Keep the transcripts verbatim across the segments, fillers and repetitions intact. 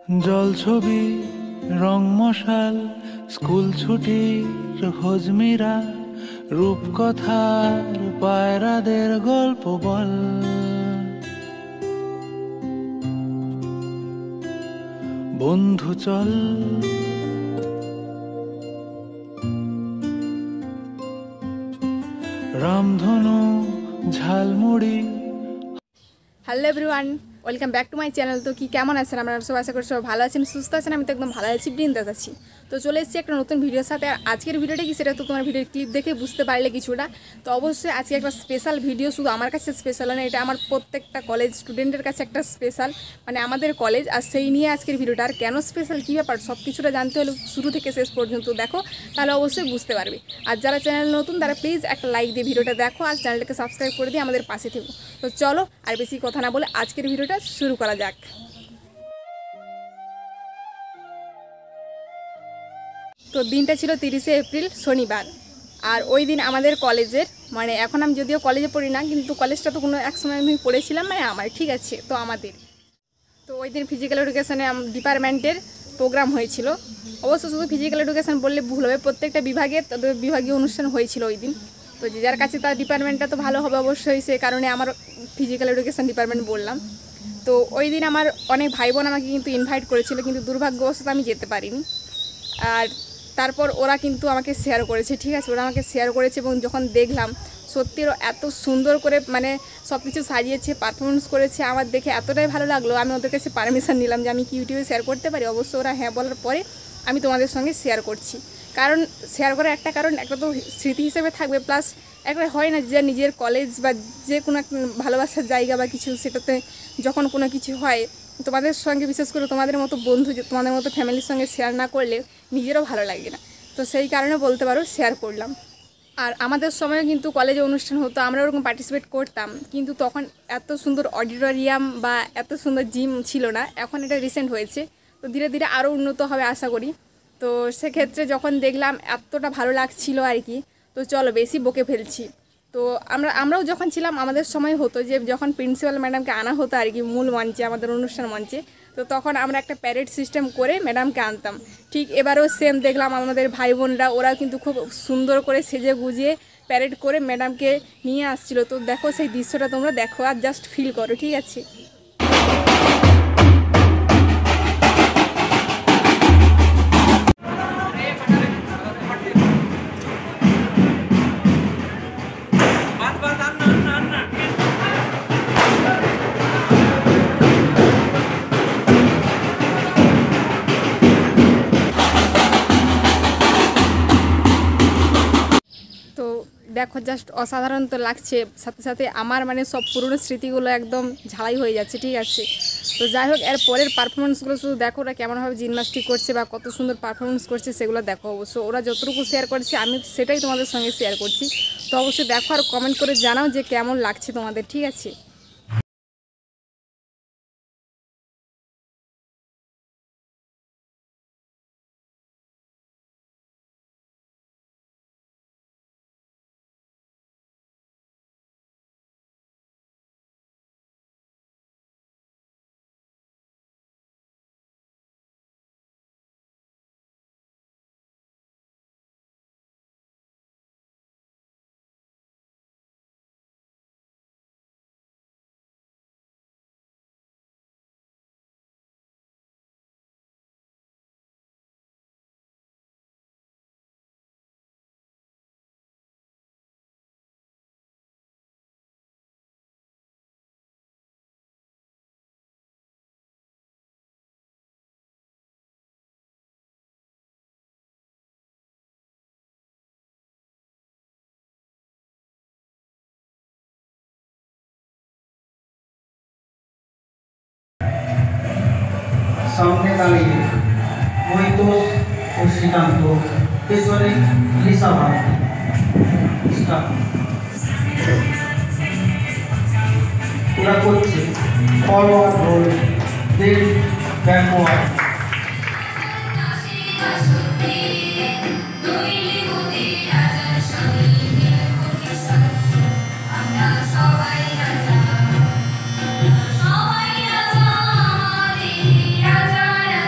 জল ছবি রং মশাল স্কুল ছুটির হজমিরা রূপকথার পায়রাদের গল্প বল বন্ধু চল রামধনু ঝালমুড়ি। Hello everyone, welcome back to my channel. তো কি কেমন আছেন আপনারা? সব আশা করি সব ভালো আছেন, সুস্থ আছেন। আমি তো একদম ভালো আছি, বৃন্দাস আছি। তো চলে এসেছি একটা নতুন ভিডিওর সাথে। আর আজকের ভিডিওটা কি সেটা তো তোমার ভিডিওর ক্লিপ দেখে বুঝতে পারলে কিছুটা। তো অবশ্যই আজকে একটা স্পেশাল ভিডিও, শুধু আমার কাছে স্পেশাল না, এটা আমার প্রত্যেকটা কলেজ স্টুডেন্টের কাছে একটা স্পেশাল, মানে আমাদের কলেজ। আর সেই নিয়ে আজকের ভিডিওটা। আর কেন স্পেশাল, কী ব্যাপার, সব কিছুটা জানতে হলে শুরু থেকে শেষ পর্যন্ত দেখো, তাহলে অবশ্যই বুঝতে পারবে। আর যারা চ্যানেল নতুন তারা প্লিজ একটা লাইক দিয়ে ভিডিওটা দেখো আর চ্যানেলটাকে সাবস্ক্রাইব করে দিয়ে আমাদের পাশে থেকো। তো চলো আর বেশি কথা না বলে আজকের ভিডিওটা শুরু করা যাক। তো দিনটা ছিল তিরিশে এপ্রিল, শনিবার। আর ওই দিন আমাদের কলেজের, মানে এখন আমি যদিও কলেজে পড়ি না, কিন্তু কলেজটা তো কোনো এক সময় আমি পড়েছিলাম, মানে আমার, ঠিক আছে। তো আমাদের তো ওই দিন ফিজিক্যাল এডুকেশানে ডিপার্টমেন্টের প্রোগ্রাম হয়েছিল। অবশ্য শুধু ফিজিক্যাল এডুকেশান বললে ভুল হবে, প্রত্যেকটা বিভাগে তাদের বিভাগীয় অনুষ্ঠান হয়েছিল ওই দিন। তো যে যার কাছে তার ডিপার্টমেন্টটা তো ভালো হবে অবশ্যই, সে কারণে আমার ফিজিক্যাল এডুকেশান ডিপার্টমেন্ট বললাম। তো ওই দিন আমার অনেক ভাই বোন আমাকে কিন্তু ইনভাইট করেছিল, কিন্তু দুর্ভাগ্যবশত আমি যেতে পারিনি। আর তারপর ওরা কিন্তু আমাকে শেয়ার করেছে, ঠিক আছে, ওরা আমাকে শেয়ার করেছে। এবং যখন দেখলাম সত্যি এত সুন্দর করে মানে সব কিছু সাজিয়েছে, পারফরমেন্স করেছে, আমার দেখে এতটাই ভালো লাগলো। আমি ওদের কাছে পারমিশন নিলাম যে আমি কি ইউটিউবে শেয়ার করতে পারি। অবশ্য ওরা হ্যাঁ বলার পরে আমি তোমাদের সঙ্গে শেয়ার করছি। কারণ শেয়ার করার একটা কারণ, একটা তো স্মৃতি হিসেবে থাকবে, প্লাস একটা হয় না যে নিজের কলেজ বা যে কোনো একটা ভালোবাসার জায়গা বা কিছু, সেটাতে যখন কোনো কিছু হয় তোমাদের সঙ্গে, বিশেষ করে তোমাদের মতো বন্ধু, তোমাদের মতো ফ্যামিলির সঙ্গে শেয়ার না করলে নিজেরও ভালো লাগে না। তো সেই কারণে বলতে পারো শেয়ার করলাম। আর আমাদের সময়ও কিন্তু কলেজে অনুষ্ঠান হতো, আমরা ওরকম পার্টিসিপেট করতাম, কিন্তু তখন এত সুন্দর অডিটোরিয়াম বা এত সুন্দর জিম ছিল না। এখন এটা রিসেন্ট হয়েছে, তো ধীরে ধীরে আরও উন্নত হবে আশা করি। তো সেক্ষেত্রে যখন দেখলাম এতটা ভালো লাগছিল আর কি, তো চলো বেশি বকে ফেলছি। তো আমরা আমরাও যখন ছিলাম আমাদের সময় হতো যে যখন প্রিন্সিপাল ম্যাডামকে আনা হতো আর কি মূল মঞ্চে, আমাদের অনুষ্ঠান মঞ্চে, তো তখন আমরা একটা প্যারেড সিস্টেম করে ম্যাডামকে আনতাম। ঠিক এবারেও সেম দেখলাম আমাদের ভাই বোনরা, ওরাও কিন্তু খুব সুন্দর করে সেজে গুজিয়ে প্যারেড করে ম্যাডামকে নিয়ে আসছিলো। তো দেখো সেই দৃশ্যটা তোমরা দেখো আর জাস্ট ফিল করো, ঠিক আছে। দেখো জাস্ট অসাধারণ তো লাগছে, সাথে সাথে আমার মানে সব পুরনো স্মৃতিগুলো একদম ঝালাই হয়ে যাচ্ছে, ঠিক আছে। তো যাই হোক, এর পরের পারফরমেন্সগুলো শুধু দেখো ওরা কেমনভাবে জিমনাস্টিক করছে বা কত সুন্দর পারফরমেন্স করছে সেগুলো দেখো। অবশ্য ওরা যতটুকু শেয়ার করছে আমি সেটাই তোমাদের সঙ্গে শেয়ার করছি। তো অবশ্যই দেখো আর কমেন্ট করে জানাও যে কেমন লাগছে তোমাদের, ঠিক আছে। সামনে দাঁড়িয়ে মহিতোষ ও শ্রীকান্ত, পেছনে লিসা ভারতী। ওরা করছে ফরওয়ার্ড রোল, দেন ব্যাকওয়ার্ড। সবাই রাজা আমাদের রাজা রাজা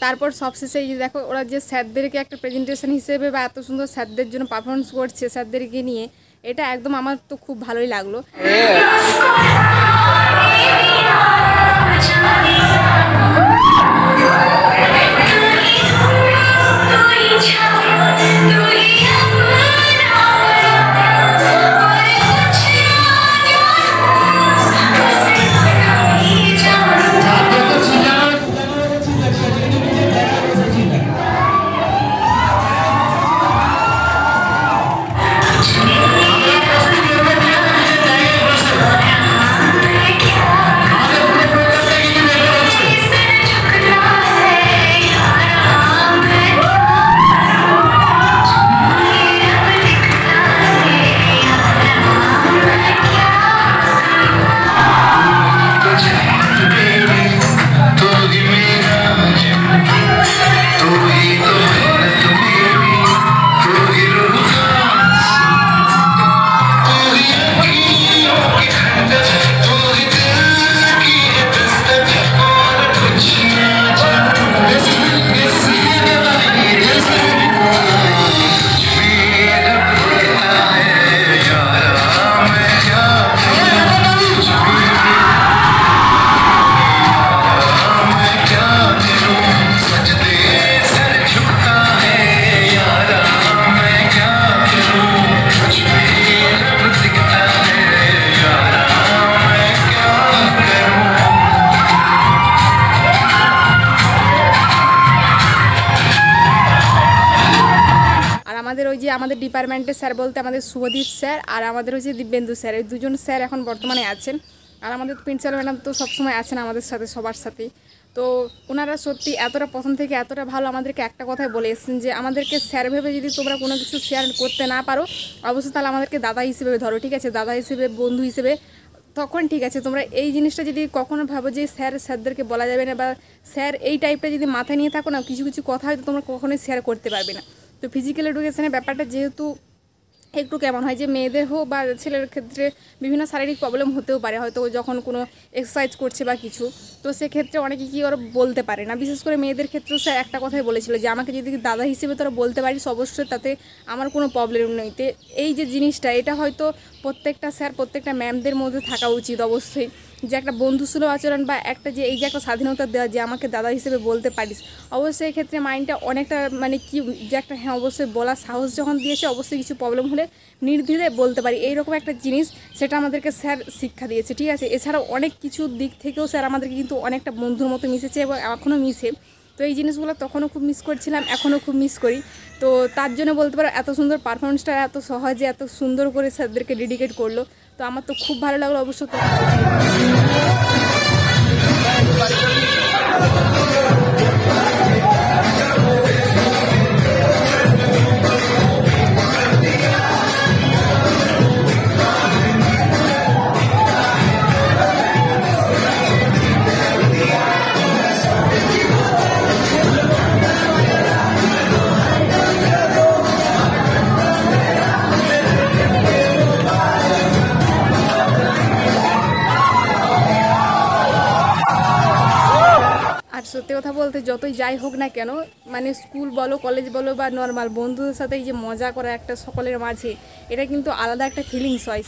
তারপর সবশেষে এই যে দেখো ওরা যে স্যারদেরকে একটা প্রেজেন্টেশন হিসেবে বা এত সুন্দর স্যারদের জন্য পারফরমেন্স করছে স্যারদেরকে নিয়ে, এটা একদম আমার তো খুব ভালোই লাগলো। আমাদের ওই যে আমাদের ডিপার্টমেন্টের স্যার বলতে আমাদের শুভদীপ স্যার আর আমাদের ওই যে দিব্যেন্দু স্যার, এই দুজন স্যার এখন বর্তমানে আছেন। আর আমাদের প্রিন্সিপাল ম্যাডাম তো সবসময় আছেন আমাদের সাথে, সবার সাথেই। তো ওনারা সত্যি এতটা প্রথম থেকে এতটা ভালো আমাদেরকে একটা কথাই বলে এসেছেন যে আমাদেরকে স্যার ভেবে যদি তোমরা কোনো কিছু শেয়ার করতে না পারো অবশ্যই তাহলে আমাদেরকে দাদা হিসেবে ধরো, ঠিক আছে, দাদা হিসেবে বন্ধু হিসেবে, তখন ঠিক আছে। তোমরা এই জিনিসটা যদি কখনো ভাবো যে স্যার স্যারদেরকে বলা যাবে না বা স্যার এই টাইপটা যদি মাথায় নিয়ে থাকো না, কিছু কিছু কথা হয়তো তোমরা কখনোই শেয়ার করতে পারবে না। তো ফিজিক্যাল এডুকেশনের ব্যাপারটা যেহেতু একটু কেমন হয় যে মেয়েদের হোক বা ছেলের ক্ষেত্রে বিভিন্ন শারীরিক প্রবলেম হতেও পারে, হয়তো যখন কোনো এক্সারসাইজ করছে বা কিছু, তো সেক্ষেত্রে অনেকে কি ওরা বলতে পারে না। বিশেষ করে মেয়েদের ক্ষেত্রেও স্যার একটা কথাই বলেছিল যে আমাকে যদি দাদা হিসেবে তোরা বলতে পারিস অবশ্যই তাতে আমার কোনো প্রবলেম নেই। তো এই যে জিনিসটা এটা হয়তো প্রত্যেকটা স্যার প্রত্যেকটা ম্যামদের মধ্যে থাকা উচিত অবশ্যই, যে একটা বন্ধুসুলভ আচরণ বা একটা যে এই যে একটা স্বাধীনতা দেওয়া যে আমাকে দাদা হিসেবে বলতে পারিস, অবশ্যই এক্ষেত্রে মাইন্ডটা অনেকটা মানে কি যে একটা হ্যাঁ অবশ্যই বলার সাহস যখন দিয়েছে অবশ্যই কিছু প্রবলেম হলে নির্দ্বিধায় বলতে পারি, এইরকম একটা জিনিস সেটা আমাদেরকে স্যার শিক্ষা দিয়েছে, ঠিক আছে। এছাড়াও অনেক কিছু দিক থেকেও স্যার আমাদেরকে কিন্তু অনেকটা বন্ধুর মতো মিশেছে এবং এখনও মিশে। তো এই জিনিসগুলো তখনও খুব মিস করছিলাম, এখনও খুব মিস করি। তো তার জন্য বলতে পারো এত সুন্দর পারফরমেন্সটা এত সহজে এত সুন্দর করে স্যারদেরকে ডেডিকেট করলো, তো আমার তো খুব ভালো লাগলো অবশ্য। তো সত্যি কথা বলতে যতই যাই হোক না কেন, মানে স্কুল বলো কলেজ বলো বা নর্মাল বন্ধুদের সাথে এই যে মজা করা একটা সকলের মাঝে, এটা কিন্তু আলাদা একটা ফিলিংস হয়।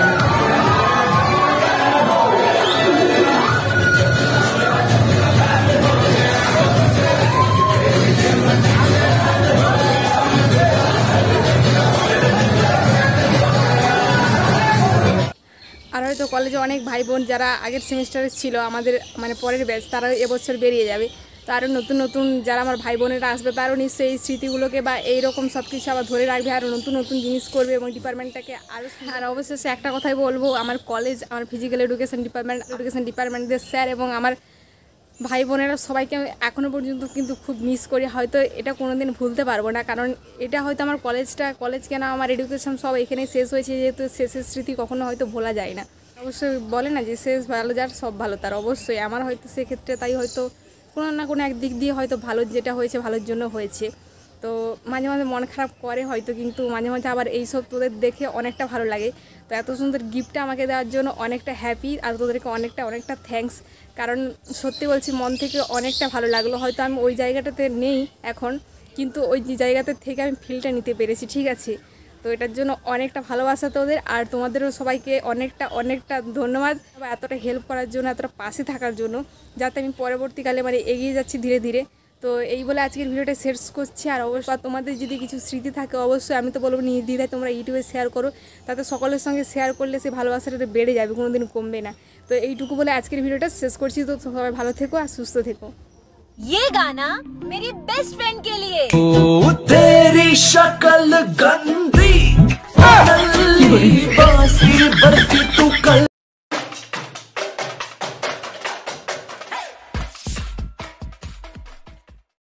আর হয়তো কলেজে অনেক ভাই বোন যারা আগের সেমিস্টারে ছিল আমাদের মানে পরের ব্যাচ, তারা এবছর বেরিয়ে যাবে, তো আরও নতুন নতুন যারা আমার ভাই বোনেরা আসবে তারও নিশ্চয়ই এই স্মৃতিগুলোকে বা এইরকম সব কিছু আবার ধরে রাখবে, আরও নতুন নতুন জিনিস করবে এবং ডিপার্টমেন্টটাকে আরও। আর অবশেষে একটা কথাই বলবো, আমার কলেজ, আমার ফিজিক্যাল এডুকেশন ডিপার্টমেন্ট এডুকেশন ডিপার্টমেন্টের স্যার এবং আমার ভাই বোনেরা সবাইকে আমি এখনও পর্যন্ত কিন্তু খুব মিস করি। হয়তো এটা কোনো দিন ভুলতে পারবো না, কারণ এটা হয়তো আমার কলেজটা কলেজ কেন আমার এডুকেশন সব এখানে শেষ হয়েছে, যেহেতু শেষের স্মৃতি কখনো হয়তো ভোলা যায় না। অবশ্যই বলে না যে শেষ ভালো যার সব ভালো তার, অবশ্যই আমার হয়তো সেক্ষেত্রে তাই হয়তো কোনো না কোনো এক দিক দিয়ে হয়তো ভালো যেটা হয়েছে ভালোর জন্য হয়েছে। তো মাঝে মাঝে মন খারাপ করে হয়তো, কিন্তু মাঝে মাঝে আবার এইসব তোদের দেখে অনেকটা ভালো লাগে। তো এত সুন্দর গিফটটা আমাকে দেওয়ার জন্য অনেকটা হ্যাপি, আর তোদেরকে অনেকটা অনেকটা থ্যাঙ্কস। কারণ সত্যি বলছি মন থেকে অনেকটা ভালো লাগলো। হয়তো আমি ওই জায়গাটাতে নেই এখন, কিন্তু ওই জায়গাতে থেকে আমি ফিলটা নিতে পেরেছি, ঠিক আছে। তো এটার জন্য অনেকটা ভালোবাসা তোদের, আর তোমাদেরও সবাইকে অনেকটা অনেকটা ধন্যবাদ এতটা হেল্প করার জন্য, এতটা পাশে থাকার জন্য, যাতে আমি পরবর্তীকালে মানে এগিয়ে যাচ্ছি ধীরে ধীরে। তো এই বলে আজকের ভিডিওটা শেষ করছি। আর অবশ্যই তোমাদের যদি কিছু স্মৃতি থাকে অবশ্যই আমি তো বলবো নির্দ্বিধায় তোমরা ইউটিউবে শেয়ার করো, তাতে সকলের সঙ্গে শেয়ার করলে সে ভালোবাসাটা বেড়ে যাবে, কোনো দিন কমবে না। তো এইটুকু বলে আজকের ভিডিওটা শেষ করছি। তো সবাই ভালো থেকো আর সুস্থ থেকো। ये गाना मेरी बेस्ट फ्रेंड के लिए। ओ तेरी शक्ल गंदी बांसी बरसी तू